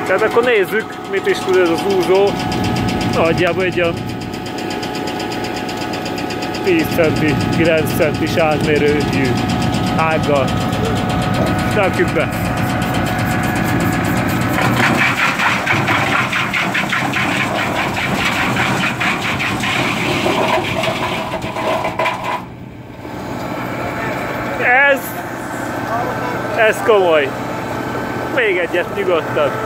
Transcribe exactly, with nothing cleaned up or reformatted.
Tehát akkor nézzük, mit is tud ez az úzó. Nagyjából egy olyan tíz centi, kilenc centis átmérőjű ággal. Rakjuk be! Ez, ez komoly. Még egyet nyugodtan.